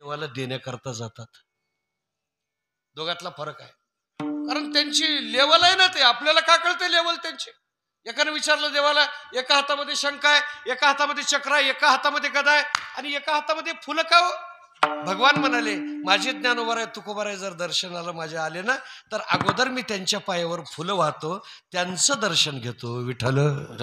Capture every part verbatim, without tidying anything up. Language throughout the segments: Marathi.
देवाला देण्याकरता जातात. दोघातला फरक आहे. कारण त्यांची लेवल आहे ना, ते आपल्याला का कळते लेवल त्यांची. एकाने विचारलं देवाला, एका हातामध्ये शंख आहे, एका हातामध्ये चक्र आहे, एका हातामध्ये गदा आहे आणि एका हातामध्ये फुलं का हो? भगवान म्हणाले, माझे ज्ञानोबा आहे तुकोबा आहे जर दर्शनाला माझ्या आले ना, तर अगोदर मी त्यांच्या पायावर फुलं वाहतो, त्यांचं दर्शन घेतो. विठ्ठल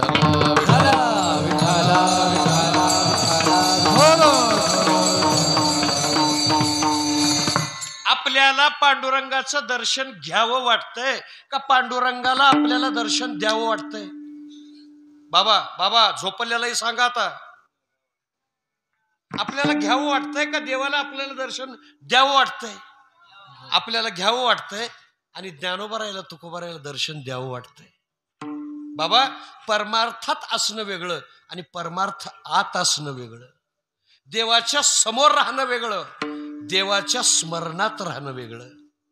आपल्याला पांडुरंगाचं दर्शन घ्यावं वाटतंय का पांडुरंगाला आपल्याला दर्शन द्यावं वाटतंय? बाबा बाबा झोपल्यालाही सांगा आता, आपल्याला घ्यावं वाटतंय का देवाला आपल्याला दर्शन द्यावं वाटतंय? आपल्याला घ्यावं वाटतंय आणि ज्ञानोबा राहिला तुकोबा राहिला दर्शन द्यावं वाटतंय. बाबा परमार्थात असणं वेगळं आणि परमार्थ आत असणं वेगळं. देवाच्या समोर राहणं वेगळं, देवाच्या स्मरणात राहणं वेगळं.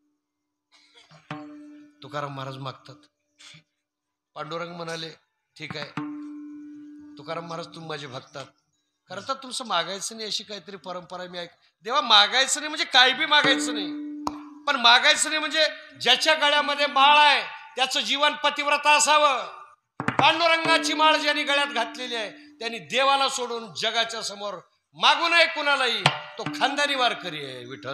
तुकाराम महाराज मागतात, पांडुरंग म्हणाले ठीक आहे तुकाराम महाराज तुम्ही माझे भक्तात, खरं तर तुमचं मागायचं नाही अशी काहीतरी परंपरा मी ऐक. देवा मागायचं नाही म्हणजे काय बी मागायचं नाही, पण मागायचं नाही म्हणजे ज्याच्या गळ्यामध्ये माळ आहे त्याचं जीवन पतिव्रता असावं. पांडुरंगाची माळ ज्यांनी गळ्यात घातलेली आहे त्यांनी देवाला सोडून जगाच्या समोर मागू नये कुणालाही, तो खानदानी वारकरी आहे. विठ्ठल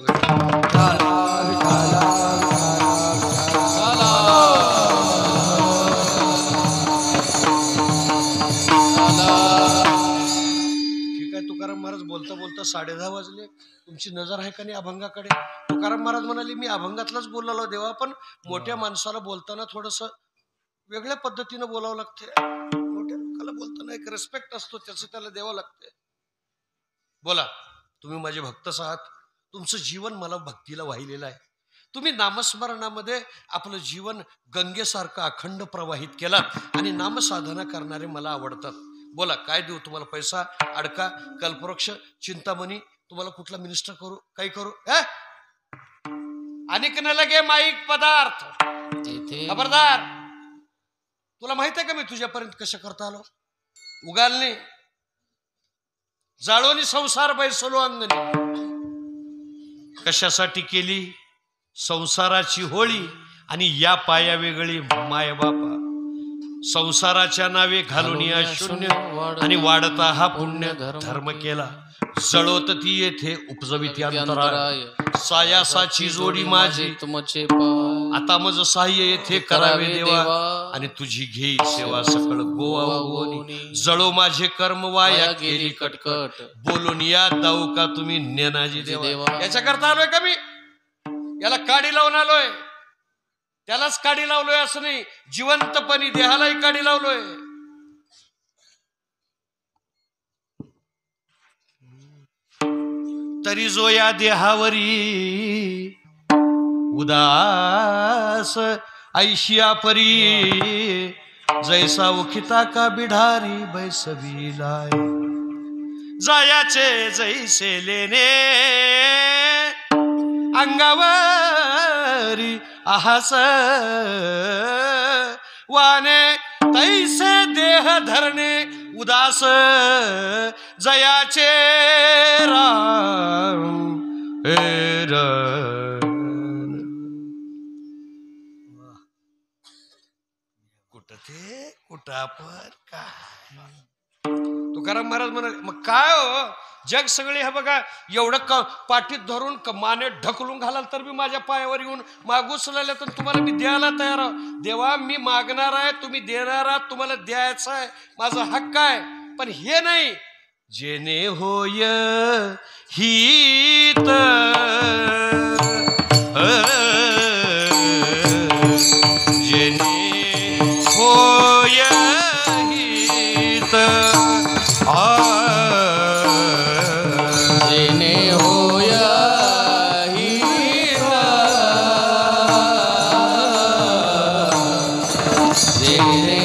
ठीक आहे. तुकाराम महाराज बोलता बोलता साडे दहा वाजले, तुमची नजर आहे का नाही अभंगाकडे? तुकाराम महाराज म्हणाले मी अभंगातलाच बोललो देवा, पण मोठ्या माणसाला बोलताना थोडस वेगळ्या पद्धतीनं बोलावं लागते. मोठ्या लोकांना बोलताना एक रिस्पेक्ट असतो, त्याचं त्याला द्यावं लागते. बोला, तुम्ही माझे भक्तच आहात, तुमचं जीवन मला भक्तीला वाहिलेलं आहे. तुम्ही नामस्मरणामध्ये आपलं जीवन गंगेसारखं अखंड प्रवाहित केलात आणि नामसाधना करणारे मला आवडतात. बोला काय देऊ तुम्हाला? पैसा, अडका, कल्पवृक्ष, चिंतामणी, तुम्हाला कुठला मिनिस्टर करू, काही करू? अनेक न लगे माईक पदार्थ. खबरदार, तुला माहित आहे का मी तुझ्यापर्यंत कशा करता आलो? उगालने जाळोनी संसार बैसलो अंगणी. कशासाठी केली? संसाराची होळी आणि या पाया वेगळी माय बापा. संसाराच्या नावे घालून या शून्य आणि वाढता हा पुण्य धर्म केला. जळोत ती येथे उपजविती अंतराय. सायासाची जोडी माझी तुमचे आता मज साह्य येथे करावे देवा आणि तुझी घेई सेवा सकळ गोवा गोनी. जळो माझे कर्म वाया गेली कटकट. बोलून या दाऊ का तुम्ही नेनाजी देवा. याच्या करता आलोय का मी? याला काडी लावून आलोय, त्यालाच काडी लावलोय असं नाही, जिवंतपणी देहालाही काडी लावलोय. तरी जो या देहावरी उदास ऐशिया परी. जैसा उखिता का बिढारी बैसविलाय. जायाचे जैसे लेने अंगावरी आहास वाने तैसे देह धरणे उदास. जयाचे राम हे कुठं ते कुठं आपण काय? तुकाराम महाराज म्हणाले मग काय हो, जग सगळे हे बघा एवढं पाठीत धरून माने ढकलून घालाल तर मी माझ्या पायावर येऊन मागूच लागले, तर तुम्हाला मी द्यायला तयार आहो. देवा मी मागणार आहे, तुम्ही देणार आहात, तुम्हाला द्यायचं आहे, माझा हक्क आहे. पण हे नाही जेने होय हित जेने होय हित जेने होय हित जेने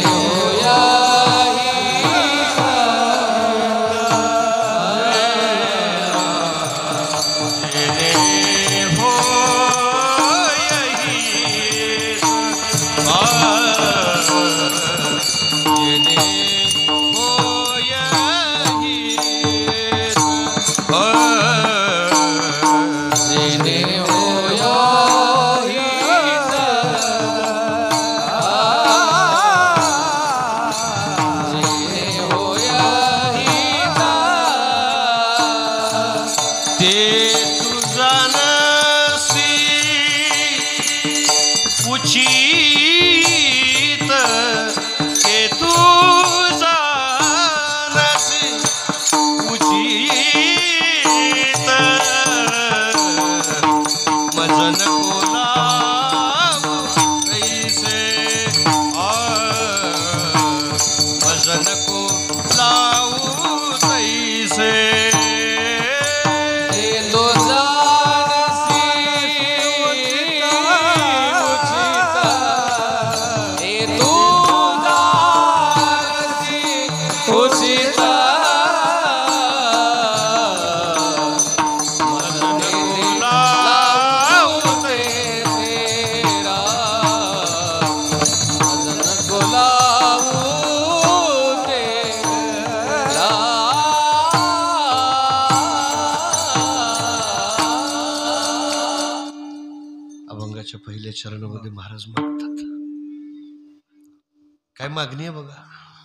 ते तू जानसी उचित ते तू जानसी उचित मज नको लावू तैसे मज नको लावू तैसे अभंगाच्या पहिल्या चरणामध्ये महाराज मागतात. काय मागणी आहे बघा.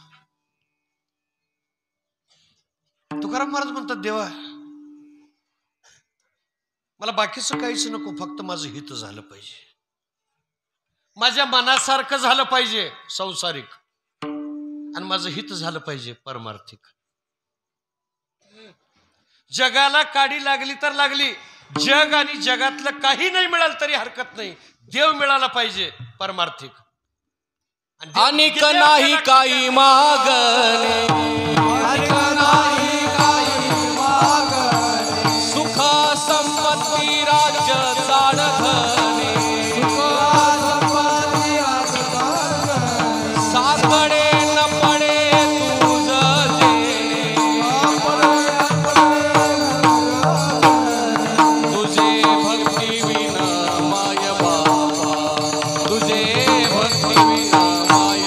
तुकाराम महाराज म्हणतात, देवा मला बाकीचं काहीच नको, फक्त माझं हित झालं पाहिजे, माझ्या मनासारखं झालं पाहिजे संसारिक, आणि माझं हित झालं पाहिजे परमार्थिक. जगाला काडी लागली तर लागली, जग आणि जगातलं काही नाही मिळालं तरी हरकत नाही, देव मिळाला पाहिजे परमार्थिक. अनिक नाही काही मागणे, सुख संपत्ती राज्य चाडधने, साकडे न पडे तुझ तुझे भक्ती विन माय बाबा, तुझे भक्ती विन माय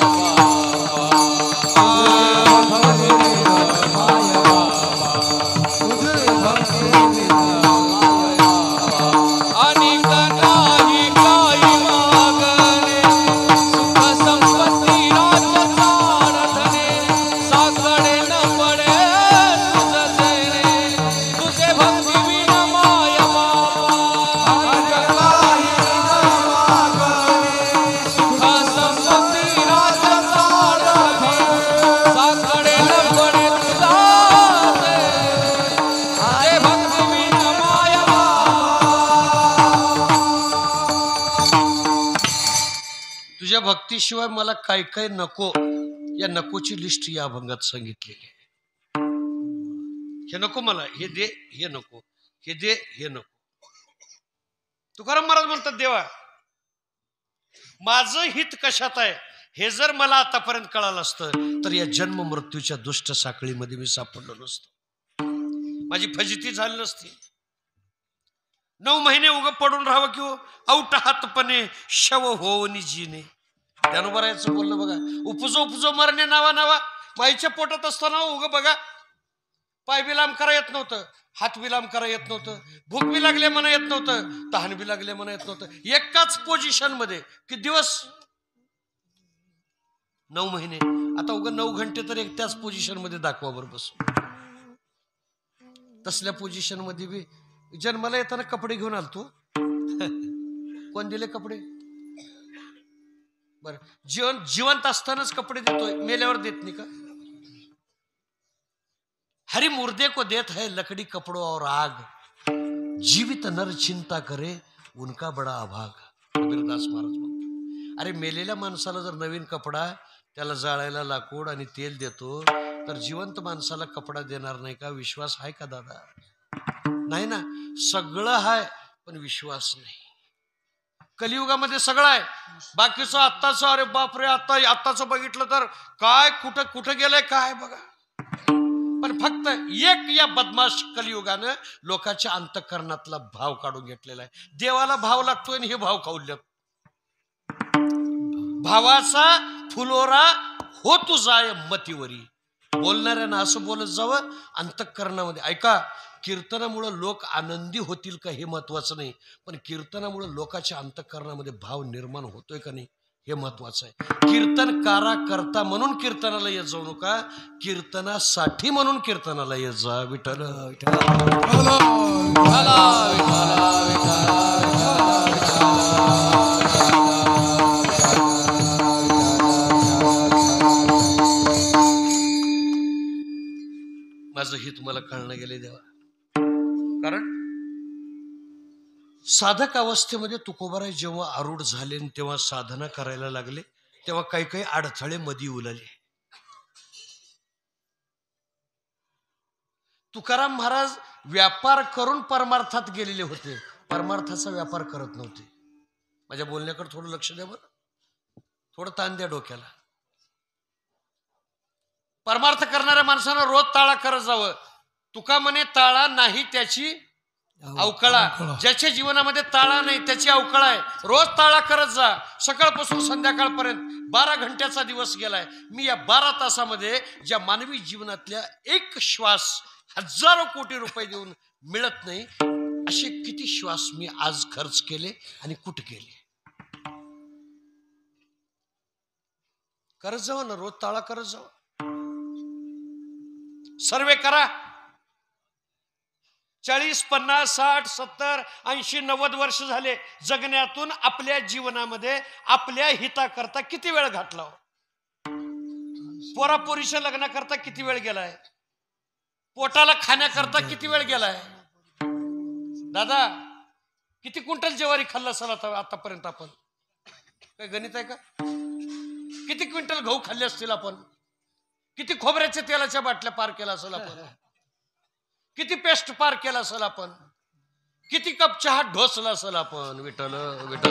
तुझ्या भक्तीशिवाय मला काय काय नको, या नकोची लिस्ट या अभंगात सांगितलेली आहे. हे नको मला, हे दे, हे नको, हे दे, हे नको. तुकाराम महाराज म्हणतात, देवा माझं हित कशात आहे हे जर मला आतापर्यंत कळालं असतं तर या जन्म मृत्यूच्या दुष्ट साखळीमध्ये मी सापडलो नसतो, माझी फजिती झाली नसती. नऊ महिने उग पडून राहावं किंवा औट हातपणे शव होवनी जीने. त्यानं बरायचं बोललं बघा, उपजो उपजो मरणे नावा नावा. माईच्या पोटात असताना उग बघा, पाय बी लांब करा येत नव्हतं, हात बी लांब करा येत नव्हतं, भूक बी लागले म्हणा येत नव्हतं, तहान बी लागले म्हणा येत नव्हतं. एकाच पोझिशन मध्ये किती दिवस? नऊ महिने. आता उग नऊ घंटे तर एक त्याच पोझिशन मध्ये दाखवा बरं बसून. तसल्या पोझिशन मध्ये बी जन्माला येताना कपडे घेऊन आलतो. कोण दिले कपडे? बर, जीवन जिवंत असतानाच कपडे देतोय, मेल्यावर देत नाही का? हरी मुर्दे को देत है लकड़ी कपड़ों और आग, जीवित नर चिंता करे उनका बड़ा अभाग. कबीरदास महाराज म्हणतात, अरे मेलेल्या माणसाला जर नवीन कपडा, त्याला जाळायला लाकूड आणि तेल देतो, तर जिवंत माणसाला कपडा देणार नाही का? विश्वास आहे का दादा? नाही ना. सगळं आहे पण विश्वास नाही. कलियुगामध्ये सगळं आहे, बाकीचं आत्ताचं, अरे बापरे आता आत्ताचं बघितलं तर काय कुठं कुठं गेलंय काय बघा. पण फक्त एक या बदमाश कलियुगानं लोकांच्या अंतःकरणातला भाव काढून घेतलेला आहे. देवाला भाव लागतोय आणि हे भाव खाऊल्यात. भावाचा फुलोरा हो तू जाय मतीवरी. बोलणाऱ्यांना असं बोलत जावं अंतःकरणामध्ये. ऐका, कीर्तनामुळे लोक आनंदी होतील का हे महत्वाचं नाही, पण कीर्तनामुळे लोकांच्या अंतःकरणामध्ये भाव निर्माण होतोय का नाही हे महत्वाचं आहे. कीर्तन कारा करता म्हणून कीर्तनाला येत जाऊ नका, कीर्तनासाठी म्हणून कीर्तनाला येत जा. विठ्ठल कळणं गेले देवा. कारण साधक अवस्थेमध्ये तुकोबाराय जेव्हा आरूढ झाले तेव्हा साधना करायला लागले तेव्हा काही काही अडथळे मधी उलाले. तुकाराम महाराज व्यापार करून परमार्थात गेलेले होते, परमार्थाचा व्यापार करत नव्हते. माझ्या बोलण्याकडे थोडं लक्ष द्या बरं, थोडं ताण द्या डोक्याला. परमार्थ करणाऱ्या माणसानं रोज ताळा करत जावं. तुका म्हणे ताळा नाही त्याची अवकळा. ज्याच्या जीवनामध्ये ताळा नाही त्याची अवकळा आहे. रोज ताळा करत जा. सकाळपासून संध्याकाळपर्यंत बारा घंट्याचा दिवस गेलाय. मी या बारा तासामध्ये ज्या मानवी जीवनातल्या एक श्वास हजारो कोटी रुपये देऊन मिळत नाही असे किती श्वास मी आज खर्च केले आणि कुठे केले. करत जावं ना, रोज ताळा करत जावं. सर्वे करा. चाळीस पन्नास साठ सत्तर ऐंशी नव्वद वर्ष झाले जगण्यातून आपल्या जीवनामध्ये आपल्या हिताकरता किती वेळ घातला. पोरापोरीच्या लग्नाकरता किती वेळ गेलाय. पोटाला खाण्याकरता किती वेळ गेलाय. दादा किती क्विंटल ज्वारी खाल्ला असेल आतापर्यंत आपण. काय गणित आहे का. किती क्विंटल गहू खाल्ले असतील आपण. किती खोबऱ्याच्या तेलाच्या बाटल्या पार केला असेल आपण. किती पेस्ट पार केला असेल आपण. किती कप चहा ढोसला असेल आपण. विठ्ठल विठ्ठल.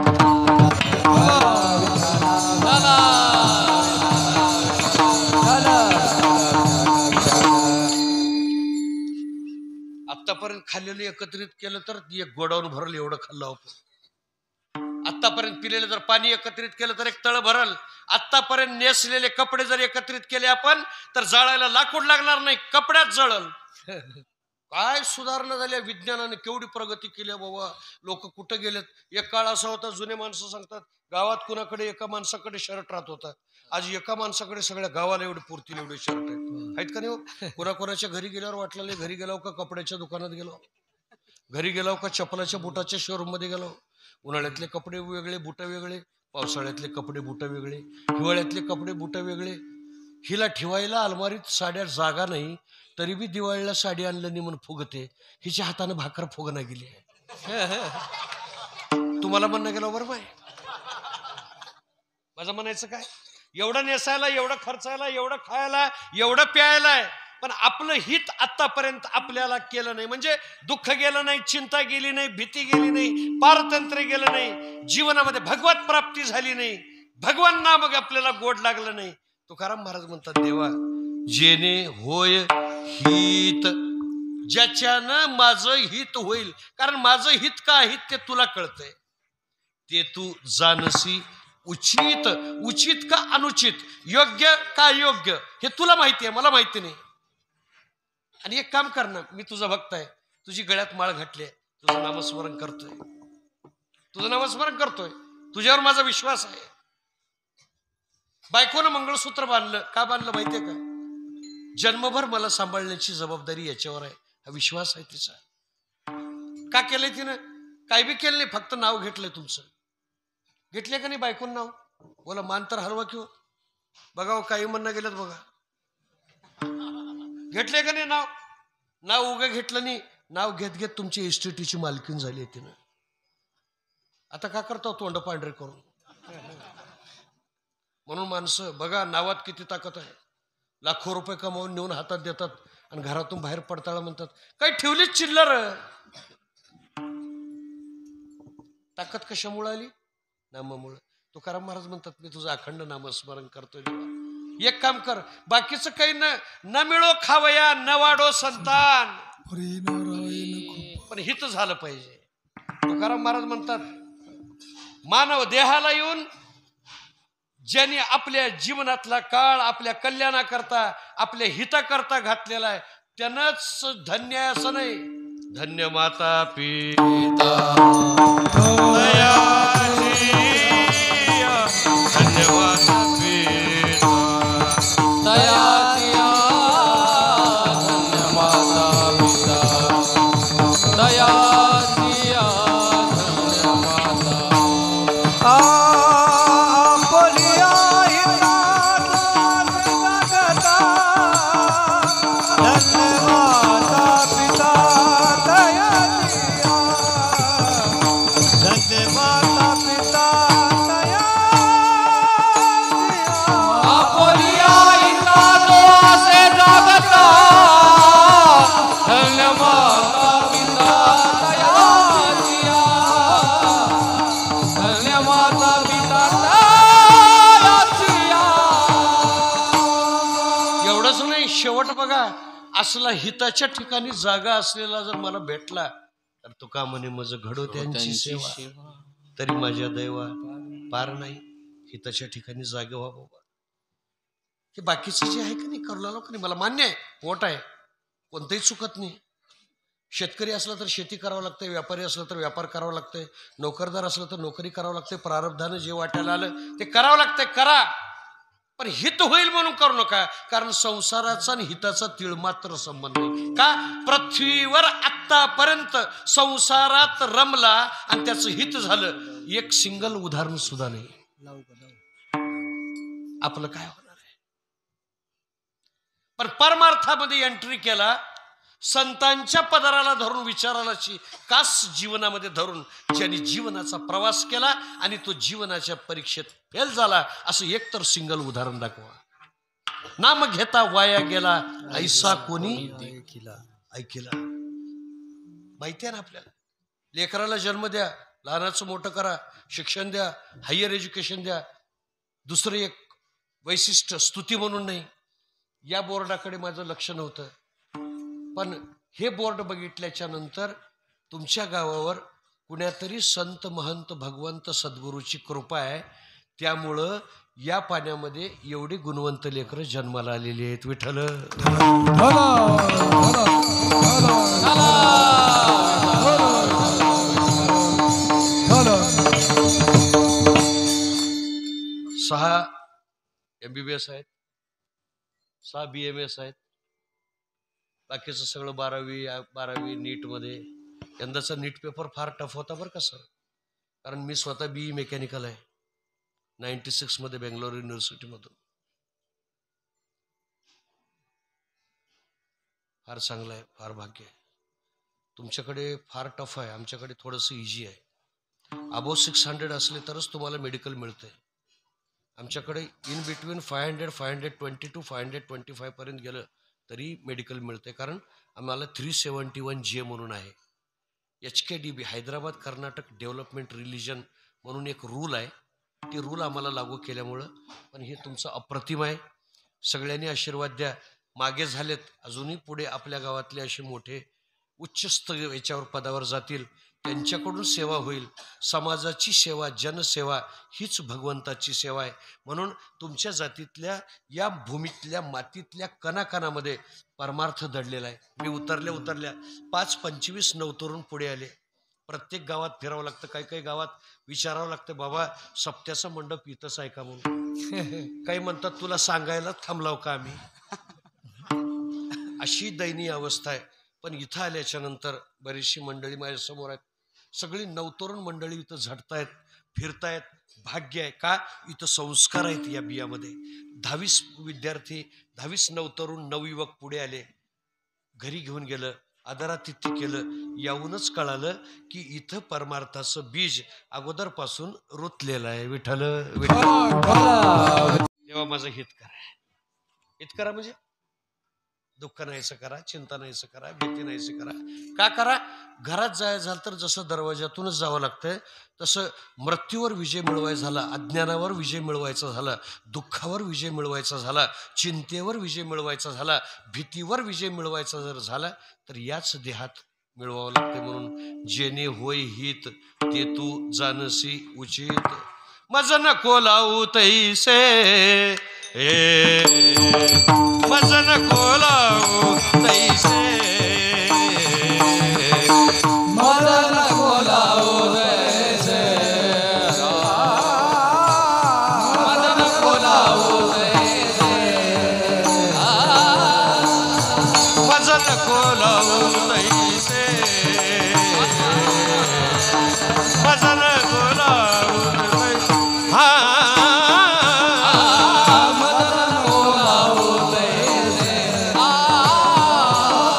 आतापर्यंत खाल्लेलं एकत्रित केलं तर एक गोडाऊन भरल एवढं खाल्लं आपण. आतापर्यंत पिलेलं जर पाणी एकत्रित केलं तर एक तळ भरल. आतापर्यंत नेसलेले कपडे जर एकत्रित केले आपण तर जाळायला लाकूड लागणार नाही, कपड्यात जळल. काय सुधारणा झाल्या विज्ञानाने, केवढी प्रगती केली बाबा. लोक कुठं गेलेत. एक काळ असा होता, जुने माणसं सांगतात गावात कुणाकडे एका माणसाकडे शर्ट राहत होता. आज एका माणसाकडे सगळ्या गावाला एवढे पुरतील एवढे शर्ट आहेत. आहेत का नाही. कुणाकोणाच्या घरी गेल्यावर वाटलं घरी गेलो का कपड्याच्या दुकानात गेलो, घरी गेलो का चपलाच्या बुटाच्या शोरूम मध्ये गेलो. उन्हाळ्यातले कपडे वेगळे बुट वेगळे, पावसाळ्यातले कपडे बुट वेगळे, हिवाळ्यातले कपडे बुट वेगळे. हिला ठेवायला अलमारीत साड्या जागा नाही तरी बी दिवाळीला साडी आणलं नाही म्हणून फुगते. हिच्या हातानं भाकर फुगना गेली आहे. तुम्हाला म्हणणं गेलं बरोबर आहे. माझं म्हणायचं काय, एवढं नेसायला, एवढं खर्चायला, एवढं खायला, एवढं प्यायला आहे, पण आपलं हित आतापर्यंत आपल्याला केलं नाही. म्हणजे दुःख गेलं नाही, चिंता गेली नाही, भीती गेली नाही, पारतंत्र्य गेलं नाही, जीवनामध्ये भगवत प्राप्ती झाली नाही, भगवान नाम आपल्याला गोड लागलं नाही. तुकाराम महाराज म्हणतात देवा जेने होय हित, ज्याच्यानं माझं हित होईल. कारण माझं हित का हित ते तुला कळतंय. ते तू जानसी. उचित उचित का अनुचित, योग्य का योग्य हे तुला माहिती आहे, मला माहिती नाही. आणि एक काम कर ना, मी तुझा भक्त आहे, तुझी गळ्यात माळ घातली आहे, तुझं नामस्मरण करतोय, तुझं नामस्मरण करतोय, तुझ्यावर माझा विश्वास आहे. बायकोनं मंगळसूत्र बांधलं, का बांधलं माहितीये का. जन्मभर मला सांभाळण्याची जबाबदारी याच्यावर आहे, हा विश्वास आहे तिचा. का केलंय तिनं, काय बी केलं नाही, फक्त नाव घेतलंय तुमचं. घेतले का नाही बायकोन नाव. बोला मान तर हलवा किंवा बघा काही म्हणणं गेलं बघा. घेतले का नाही नाव. नाव उगा घेतलं नाही, नाव घेत घेत तुमची एसटीटीची मालकीन झाली आहे तिनं. आता का करतो तोंड पांढरे करून. म्हणून माणसं बघा नावात किती ताकद आहे. लाखो रुपये कमावून नेऊन हातात देतात आणि घरातून बाहेर पडताना म्हणतात काही ठेवलीच चिल्लर. ताकद कशामुळे आली, नामामुळे. तुकाराम महाराज म्हणतात मी तुझं अखंड नामस्मरण करतोय देवा. एक काम कर, बाकीचं काही न न मिळो खावया न वाढो संतान, पण हित झालं पाहिजे. तुकाराम महाराज म्हणतात मानव देहाला येऊन ज्यांनी आपल्या जीवनातला काळ आपल्या कल्याणाकरता आपल्या हिताकरता घातलेला आहे त्यानंच धन्य आहे असं नाही. धन्य माता पिता धन्यवाद पिता दयातिया धन्य माता पिता दयातिया धन्य माता. बोलिया हिता जगता धन्यवाद बघा, असला हिताच्या ठिकाणी जागा असलेला जर मला भेटला तर तुका म्हणे मज घडो त्यांची सेवा, तरी माझ्या दैवा पार नाही. हिताच्या ठिकाणी जागा व्हा बाबा. हे बाकीचं जे आहे का नाही करू लागलो का नाही, मला मान्य आहे, पोट आहे, कोणतंही चुकत नाही. शेतकरी असला तर शेती करावं लागतंय, व्यापारी असला तर व्यापार करावं लागतंय, नोकरदार असला तर नोकरी करावं लागतंय, प्रारब्धानं जे वाट्याला आलं ते करावं लागतंय, करा. पण हित होईल म्हणून करू नका, कारण संसाराचा आणि हिताचा तीळ मात्र संबंध नाही. का? पृथ्वीवर आतापर्यंत संसारात रमला आणि त्याचं हित झालं, एक सिंगल उदाहरण सुद्धा नाही. आपलं काय होणार आहे? पण परमार्थामध्ये एंट्री केला, संतांच्या पदराला धरून, विचारालाची कास जीवनामध्ये धरून ज्यांनी जीवनाचा प्रवास केला आणि तो जीवनाच्या परीक्षेत फेल झाला, असं एकतर सिंगल उदाहरण दाखवा. नाम घेता वाया गेला ऐसा कोणी ऐकिला. माहिती आहे ना आपल्याला, लेकराला जन्म द्या, लहानाचं मोठं करा, शिक्षण द्या, हायर एज्युकेशन द्या. दुसरं एक वैशिष्ट्य स्तुती म्हणून नाही, या बोर्डाकडे माझं लक्ष नव्हतं, पण हे बोर्ड बघितल्याच्या नंतर तुमच्या गावावर कुण्यातरी संत महंत भगवंत सद्गुरूची कृपा आहे, त्यामुळं या पाण्यामध्ये एवढी गुणवंत लेकरं जन्माला आलेली आहेत. विठ्ठल सहा एम बी बी एस आहेत, सहा बी एम एस आहेत, बाकीचं सगळं बारावी बारावी नीटमध्ये. यंदाचा नीट पेपर फार टफ होता बरं का सर, कारण मी स्वतः बी ई मेकॅनिकल आहे नाईन्टी सिक्समध्ये बेंगलोर युनिव्हर्सिटीमधून. फार चांगलं आहे, फार भाग्य आहे. तुमच्याकडे फार टफ आहे, आमच्याकडे थोडंसं इझी आहे. अबोव सिक्स हंड्रेड असले तरच तुम्हाला मेडिकल मिळतंय. आमच्याकडे in between five hundred five hundred twenty two five hundred twenty five पर्यंत गेलं तरी मेडिकल मिळते, कारण आम्हाला थ्री सेवन्टी वन जे म्हणून आहे. H K D B Hyderabad Karnataka development religion म्हणून एक रूल आहे, ती रूल आम्हाला लागू केल्यामुळं. पण हे तुमचं अप्रतिम आहे. सगळ्यांनी आशीर्वाद द्या. मागे झालेत, अजूनही पुढे आपल्या गावातले असे मोठे उच्चस्त याच्यावर पदावर जातील, त्यांच्याकडून सेवा होईल. समाजाची सेवा, जनसेवा हीच भगवंताची सेवा आहे. म्हणून तुमच्या जातीतल्या या भूमीतल्या मातीतल्या कणाकणामध्ये परमार्थ दडलेला आहे. मी उतरल्या उतरल्या पाच पंचवीस नवतरुण पुढे आले. प्रत्येक गावात फिरावं लागतं, काही काही गावात विचारावं लागतं, बाबा सप्त्याचा मंडप इथंच आहे का म्हणून. काही म्हणतात तुला सांगायला थांबलाव का आम्ही. अशी दयनीय अवस्था आहे. पण इथं आल्याच्या नंतर बरीचशी मंडळी माझ्या समोर आहेत, सगळी नवतरुण मंडळी इथं झटतायत, फिरतायत. भाग्य आहे. का? इथं संस्कार आहेत या बियामध्ये. दहावीस विद्यार्थी, दहावीस नवतरुण नवयुवक पुढे आले, घरी घेऊन गेलं, आदरातिथ्य केलं. याहूनच कळालं की इथं परमार्थाचं बीज अगोदरपासून रुतलेलं आहे. विठ्ठल देवा माझं हित करा. हित करा म्हणजे दुःख नाहीसं करा, चिंता नाहीसं करा, भीती नाहीसं करा. का करा? घरात जायचं झालं तर जसं दरवाजातूनच जावं लागतंय, तसं मृत्यूवर विजय मिळवायचा झाला, अज्ञानावर विजय मिळवायचा झाला, दुःखावर विजय मिळवायचा झाला, चिंतेवर विजय मिळवायचा झाला, भीतीवर विजय मिळवायचा जर झाला तर याच देहात मिळवावं लागते. म्हणून जेणे होय हित ते तू जानसी उचित, मज नको लावू तैसे मज नको लावू तैसे, मज नको लावू तैसे, मज नको लावू तैसे, मज नको लावू तैसे, मज नको लावू तैसे. हा मज नको लावू तैसे,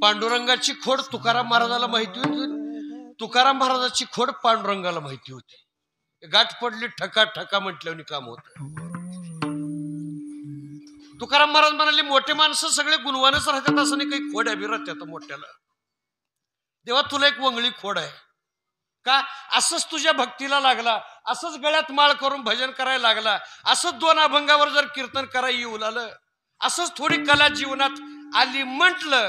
पांडुरंगाची खोड तुकाराम महाराजाला माहिती होती, तुकाराम महाराजाची खोड पांडुरंगाला माहिती होती. गाठ पडली ठका ठका म्हटल्याने काम होत. तुकाराम महाराज म्हणाले मोठे माणसं सगळे गुणवानच राहतात असं नाही, काही खोड अभि राहतात मोठ्याला. देवा तुला एक वंगळी खोड आहे का? असंच तुझ्या भक्तीला लागला, असंच गळ्यात माळ करून भजन करायला लागला, असंच दोन अभंगावर जर कीर्तन करायला येऊ लागलं, असंच थोडी कला जीवनात आली म्हटलं,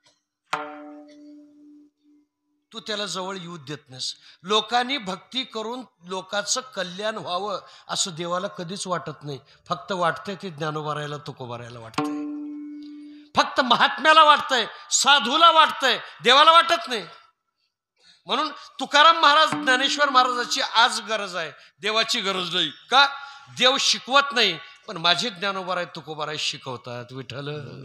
तू त्याला जवळ येऊ देत नस. लोकांनी भक्ती करून लोकांचं कल्याण व्हावं असं देवाला कधीच वाटत नाही. फक्त वाटतंय ते ज्ञानोबारायला तुकोबारायला वाटतंय, फक्त महात्म्याला वाटतंय, साधूला वाटतंय, देवाला वाटत नाही. म्हणून तुकाराम महाराज ज्ञानेश्वर महाराजाची आज गरज आहे, देवाची गरज नाही. का? देव शिकवत नाही, पण माझे ज्ञानोबाराय तुकोबाराय शिकवतात. विठ्ठल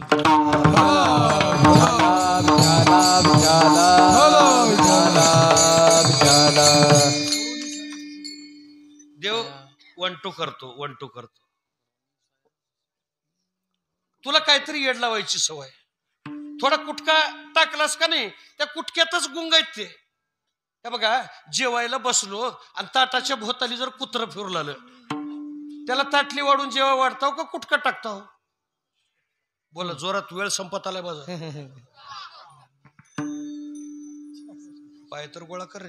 देव वंटू करतो, वंटू करतो. तुला काहीतरी येड लावायची सवय, थोडा कुटका टाकलास का नाही, त्या कुटक्यातच गुंगायत ते. बघा, जेवायला बसलो आणि ताटाच्या भोवताली जर कुत्रं फिरू आलं, त्याला ताटली वाढून जेव्हा वाढताव का कुटका टाकताव? बोला जोरात, वेळ संपत आलाय माझा. पाय तर गोळा कर रे.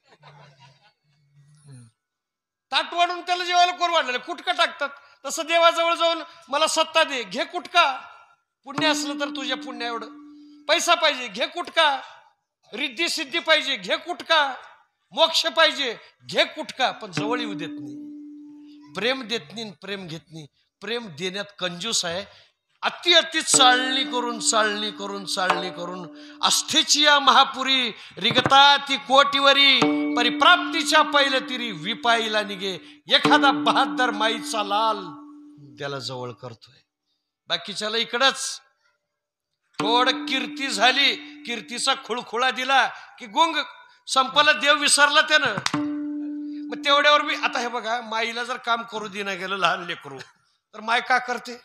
ताट वाढून त्याला जेवायला कोण वाढलेलं? कुटका टाकतात. तसं देवाजवळ जाऊन मला सत्ता दे, घे कुटका. पुण्य असलं तर तुझ्या पुण्या एवढं, पैसा पाहिजे घे कुटका, रिद्धी सिद्धी पाहिजे घे कुटका, मोक्ष पाहिजे घे कुटका, पण जवळ येऊ देत नाही. प्रेम देत नाही, प्रेम घेत नाही. प्रेम देण्यात कंजूस आहे. अति अति चाळणी करून चाळणी करून चाळणी करून अस्थेची या महापुरी रिगता ती कोटीवरी, परिप्राप्तीच्या पहिलं तिरी विपाईला निघे एखादा बहादर माईचा लाल, त्याला जवळ करतोय. बाकीच्याला इकडच थोड कीर्ती झाली, कीर्तीचा खुळखुळा दिला की गुंग संपलं, देव विसरला त्यानं. मग तेवढ्यावर मी आता हे बघा, माईला जर काम करू देणं गेलं लहान लेकरू, तर माय का करते?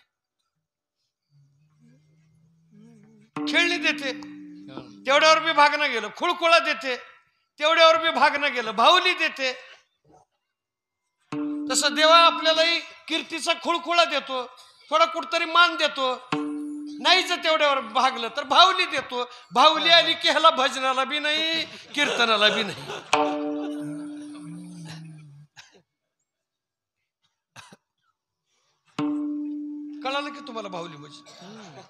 खेळणी देते, तेवढ्यावर मी भागणं गेलं. खुळखुळा देते, तेवढ्यावर मी भागणं गेलं. भावली देते. तसं देवा आपल्यालाही कीर्तीचा खुळखुळा देतो, थोडा कुठतरी मान देतो. नाहीच तेवढ्यावर भागलं तर भावली देतो. भावली आली की ह्याला भजनाला बी नाही, कीर्तनाला बी नाही. कळालं की तुम्हाला भावली म्हणजे?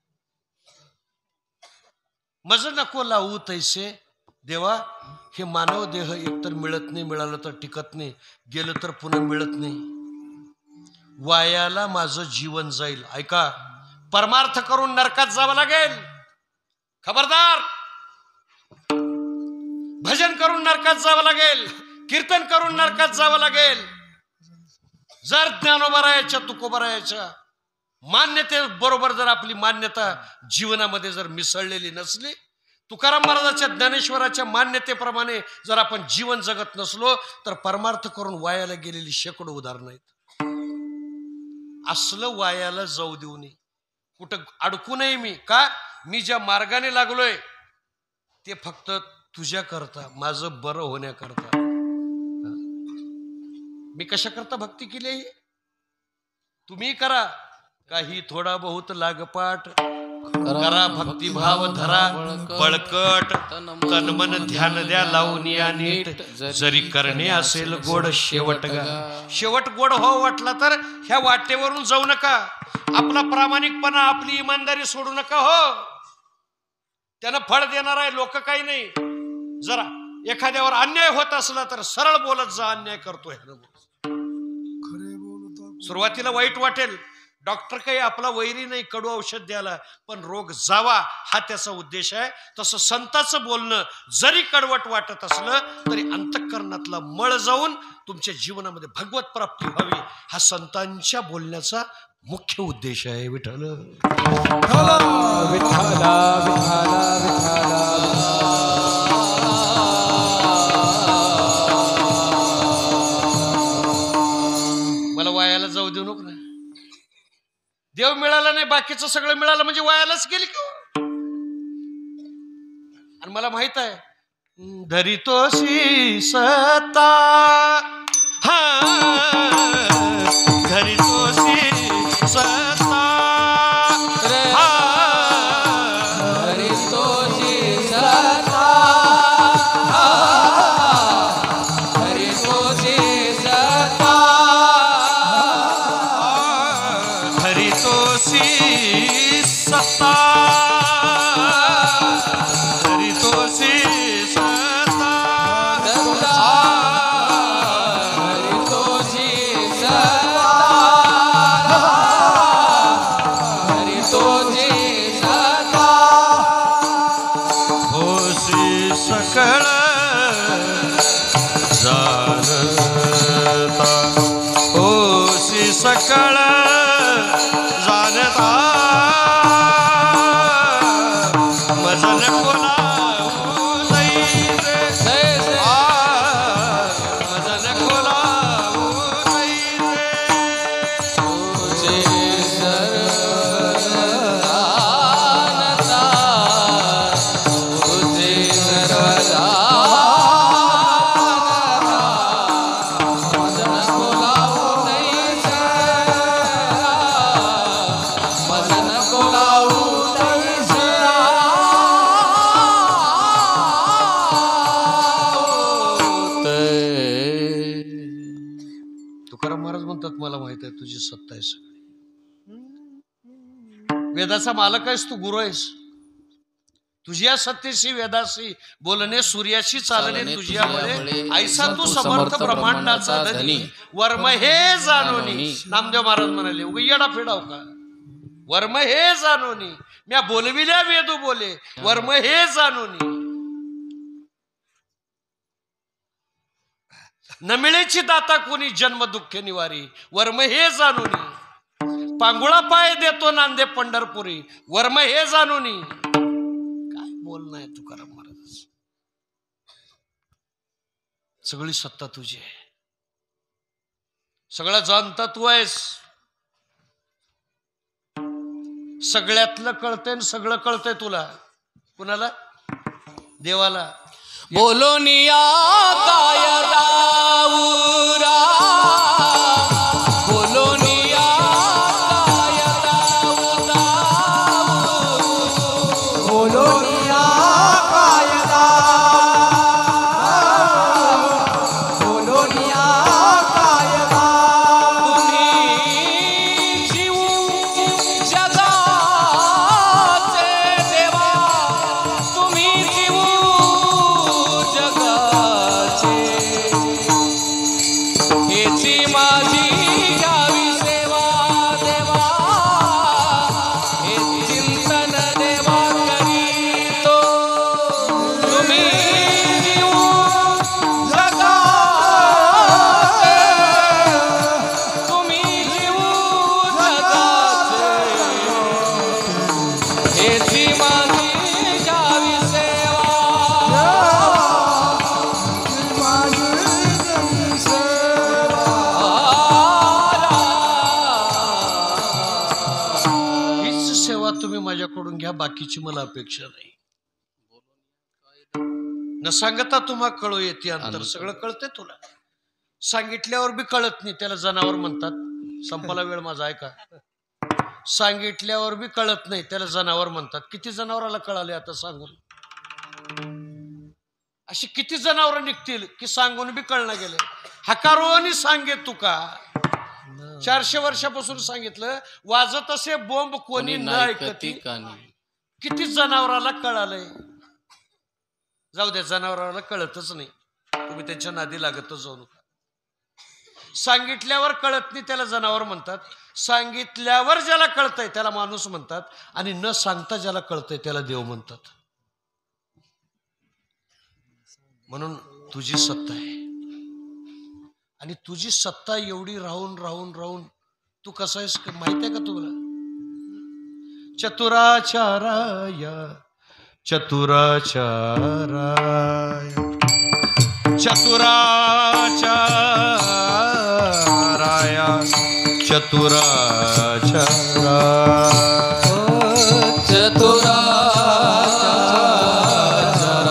मज नको लावू तैसे देवा, हे मानव देह एकतर मिळत नाही, मिळालं तर टिकत नाही, गेलं तर पुन्हा मिळत नाही. वायाला माझं जीवन जाईल. ऐका, परमार्थ करून नरकात जावं लागेल, खबरदार. भजन करून नरकात जावं लागेल, कीर्तन करून नरकात जावं लागेल. जर ज्ञानोबारायाच्या तुकोबारायाच्या मान्यते बरोबर जर आपली मान्यता जीवनामध्ये जर मिसळलेली नसली, तुकाराम महाराजाच्या ज्ञानेश्वराच्या मान्यतेप्रमाणे जर आपण जीवन जगत नसलो, तर परमार्थ करून वायाला गेलेली शेकडो उदाहरणं आहेत. असलं वायाला जाऊ देऊ नये, कुठं अडकू नये मी. का? मी ज्या मार्गाने लागलोय ते फक्त तुझ्या करता, माझं बरं होण्याकरता. मी कशा करता भक्ती केली आहे? तुम्ही करा. काही थोडा बहुत लागपाट करा, भक्तिभाव धरा बळकट, तन मन ध्यान द्या लावून या नीट, जरी करणे असेल गोड शेवट गा. शेवट गोड हो वाटला तर ह्या वाटेवरून जाऊ नका. आपला प्रामाणिकपणा, आपली इमानदारी सोडू नका. हो, त्यानं फळ देणार आहे, लोक काही नाही. जरा एखाद्यावर अन्याय होत असला तर सरळ बोलत जा, अन्याय करतोय. सुरुवातीला वाईट वाटेल, डॉक्टर काही आपला वैरी नाही कडू औषध द्यायला, पण रोग जावा हा त्याचा उद्देश आहे. तसं संताचं बोलणं जरी कडवट वाटत असलं तरी अंतःकरणातला मळ जाऊन तुमच्या जीवनामध्ये भगवत प्राप्ती व्हावी, हा संतांच्या बोलण्याचा मुख्य उद्देश आहे. विठ्ठल विठ्ठल मला वायाला जाऊ देऊ नको ना. देव मिळाला नाही, बाकीचं सगळं मिळालं म्हणजे वायालाच गेली की. आणि मला माहित आहे धरितोशी सत्ता हा धरितोशी सत्ता हा धरितोशी सत्ता धरितोशी सत्ता धरितोशी सत्ता धरितोशी सत्ता धरितोशी सत्ता धरितोशी सत्ता होशी सकळ जानता होशी सकळ जानता मजन कोलावू दैसे जैसे आ मजन कोलावू दैसे तुझे सर्वदानता तुझे सर्वदानता मदन कोलावू दैसे मदन कोलावू दैसे तुकाराम महाराज म्हणतात मला माहित आहे तुझी सत्ता आहे सगळी वेदाचा मालक आहेस तू गुरु आहेस तुझ्या सत्तेशी वेदाशी बोलणे सूर्याशी चालणे चालणे तुझ्यामुळे तुझ्यामुळे ऐसा तू समर्थ ब्रह्मांडाचा धनी वर्म हे जाणोनी नामदेव महाराज म्हणाले उगा येडा फेडाव का वर्म हे जाणोनी म्या बोलविल्या वेदू बोले वर्म हे जाणोनी न मिळेची दाता कोणी जन्म दुःख निवारी वर्म हे जाणोनी पांगुळा पाय देतो नांदे पंढरपुरी वर्म हे जाणोनी काय बोलणं आहे तुकाराम महाराज सगळी सत्ता तुझी आहे सगळं जाणता तू आहेस सगळ्यातलं कळतंय आणि सगळं कळतंय तुला कुणाला देवाला बोलोनिया काय दाऊरा बोलोनिया काय दाऊ दाऊ बोलोनिया काय दाऊ बोलोनिया काय दाऊ तुम्ही जीव जगाचे देवा तुम्ही जीव जगाचे हेची माझी घ्यावी सेवा देवा हे चिंतन देवा करीतो तुम्ही जीव जगाचे तुम्ही जीव जगाचे हेची माझी घ्यावी हीच सेवा तुम्ही माझ्याकडून घ्या बाकीची मला अपेक्षा नाही न सांगता तुम्हा कळू येते अंतर सगळं कळतंय तुला सांगितल्यावर बी कळत नाही त्याला जनावर म्हणतात संपाला वेळ माझा आहे का सांगितल्यावर बी कळत नाही त्याला जनावर म्हणतात किती जनावराला कळाले आता सांगून अशी किती जनावर निघतील की सांगून बी कळणं गेले हकारोनी सांगे तुका चारशे वर्षापासून सांगितलं वाजत असे बोंब कोणी न ऐकती किती जनावराला कळालंय जाऊ द्या जनावराला कळतच नाही तुम्ही त्यांच्या नादी लागतच जाऊ नका सांगितल्यावर कळत नाही त्याला जनावर म्हणतात सांगितल्यावर ज्याला कळतंय त्याला माणूस म्हणतात आणि न सांगता ज्याला कळतंय त्याला देव म्हणतात म्हणून तुझी सत्ता आहे आणि तुझी सत्ता एवढी राहून राहून राहून तू कसा आहेस माहित आहे का तुला चतुराचाराय चतुराचाराय चतुराचाराय चतुराचाराय चतुराचाराय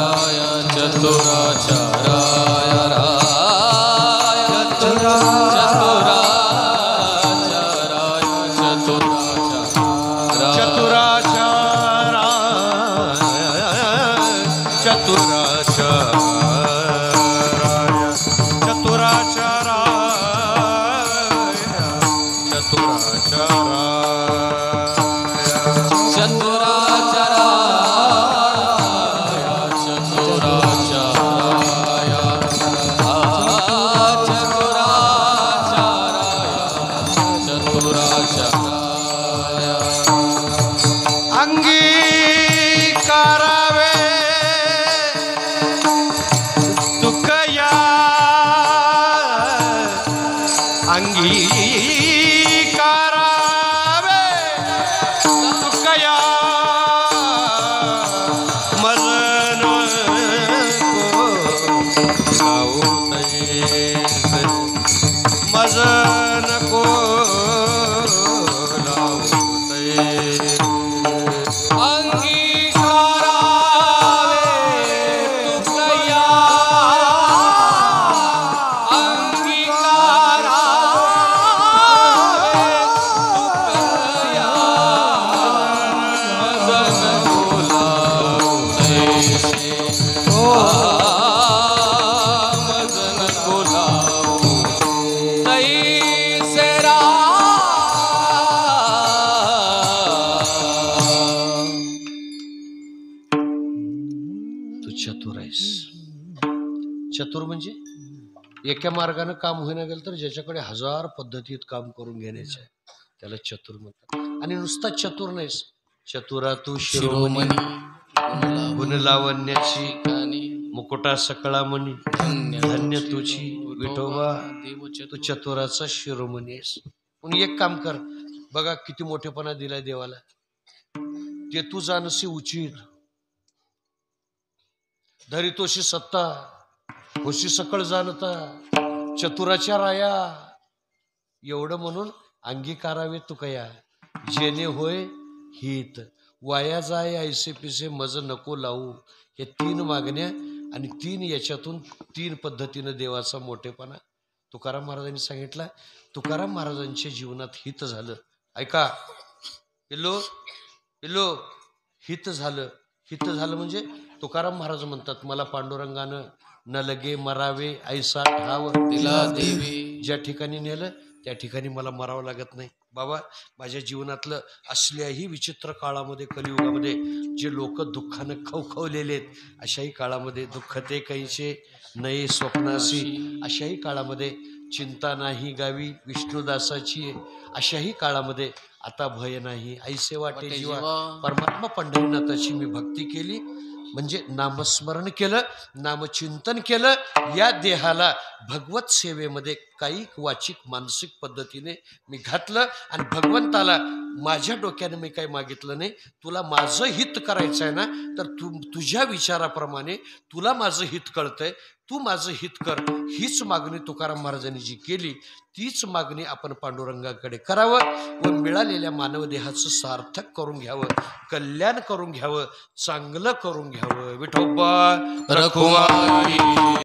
तुकया मज नको लावू तैस मज नको लावू तैस चतुर आहेस. चतुर म्हणजे एका मार्गाने काम होईना गेलं तर ज्याच्याकडे हजार पद्धतीत काम करून घेण्याचे त्याला चतुर म्हणतात. आणि नुसता चतुर नाहीस, चतुरा तू शिरोमणी गुणलावण्याची मुकुटा सकळा मणी धन्य तुझी विठोबा तू चतुराचा शिरोमणी आहेस. पण एक काम कर बघा किती मोठेपणा दिलाय देवाला. ते तू जाणसी उचित धरी तोशी सत्ता होशी सकळ जाणता चतुराच्या राया एवढं म्हणून अंगीकारावे तुकया जेणे होय हित वाया जाय ऐसे पिसे मज नको लावू. हे तीन मागण्या आणि तीन याच्यातून तीन पद्धतीनं देवाचा मोठेपणा तुकाराम महाराजांनी सांगितला. तुकाराम महाराजांच्या जीवनात हित झालं. ऐका पिल्लो पिल्लो हित झालं. हित झालं म्हणजे तुकाराम महाराज म्हणतात मला पांडुरंगानं न लगे मरावे ऐसा ठाव दिला देवी. ज्या ठिकाणी नेलं त्या ठिकाणी मला मरावं लागत नाही. बाबा माझ्या जीवनातलं असल्याही विचित्र काळामध्ये कलियुगामध्ये जे लोक दुःखानं खवखवलेले आहेत अशाही काळामध्ये दुःख ते कैसे नये स्वप्नाशी अशाही काळामध्ये चिंता नाही गावी विष्णुदासाची अशाही काळामध्ये आता भय नाही ऐसे वाटे जीवा. परमात्मा पंढरीनाथाची मी भक्ती केली म्हणजे नामस्मरण केलं नामचिंतन केलं. या देहाला भगवत सेवेमध्ये काही वाचिक मानसिक पद्धतीने मी घातलं आणि भगवंताला माझ्या डोक्याने मी काही मागितलं नाही. तुला माझं हित करायचं आहे ना तर तू तुझ्या विचाराप्रमाणे तुला माझं हित कळतंय तू माझं हित कर. हीच मागणी तुकाराम महाराजांनी जी केली तीच मागणी आपण पांडुरंगाकडे करावं व मिळालेल्या मानव देहाचं सार्थक करून घ्यावं कल्याण करून घ्यावं चांगलं करून घ्यावं. विठोबा रखुमाई.